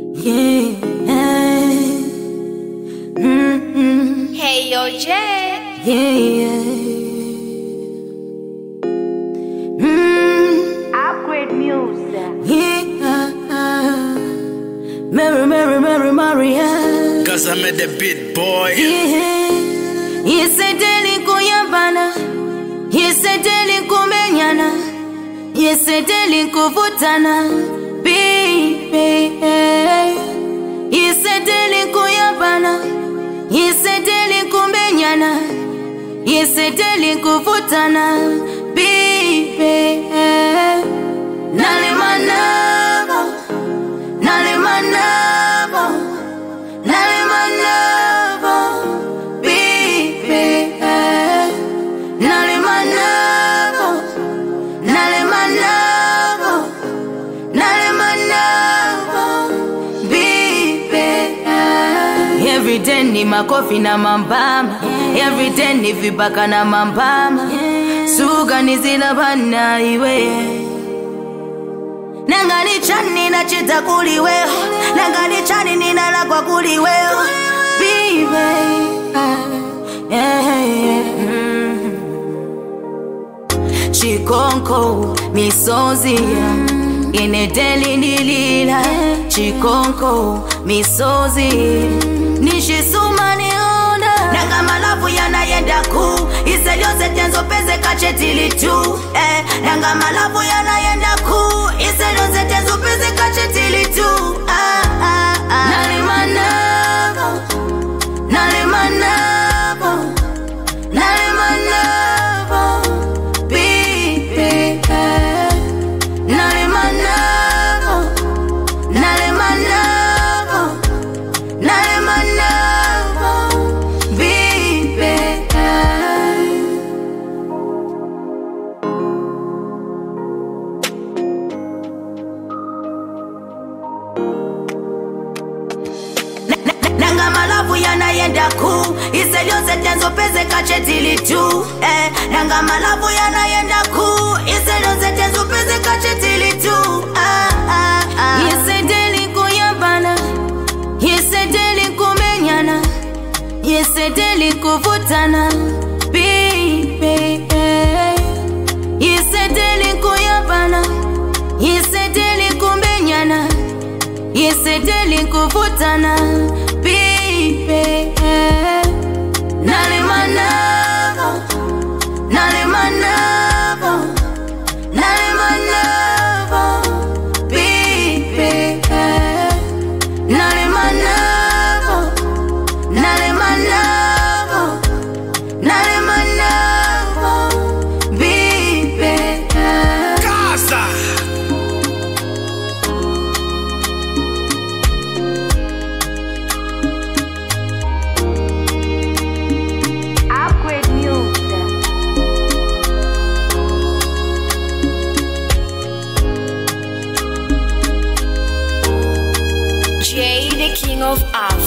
Yeah. Hey yo, Jay. Yeah. Upgrade music. Yeah. Maria. Gaza made the beat, boy. Yeah. Yesedeli kuyambana. Yesedeli kumenyana. Yesedeli kuvutana. Baby. Yesedeli kuyambana. Yesedeli kumenyana. Yesedeli kuvutana. Baby. Nalema nabo. Nalema nabo. Nalema nabo. Baby. Nalema nabo. Nalema nabo. Nalema nabo. Baby. Every day ni makofi na mambama. Every day ni vibaka na mambama. Suga ni zilabana iwe. Nangani chani na chita kuliweo. Nangani chani ni nalakwa kuliweo. Baby. Chikonko misozia inedeli nilila. Chikonko misozi nishisuma niona. Nanga malavu yanayenda ku. Iselose tenzo peze kachetili tu. Nanga malavu yanayenda ku. Iselose tenzo peze kachetili tu. Nalema nabo. Nalema nabo. Nalema nabo. Baby. Nalema nabo. Nalema nabo. Nalema nabo. Baby. Nanga malavu yanayenda ku. Iselose tenzo peze kachetili tu. Nanga malavu yanayenda ku. Iselose tenzo peze kachetili tu. Yesedeli kuyambana. Yesedeli kumenyana. Yesedeli kuvutana. Baby. Yesedeli kuyambana. Yesedeli kumenyana. Yesedeli kuvutana. Baby. Nalema nabo. Nalema nabo. Nalema nabo. Baby. Nalema nabo. Nalema nabo. Nalema nabo. Baby. Gaza. Upgrade music. Jay, the king of Afro.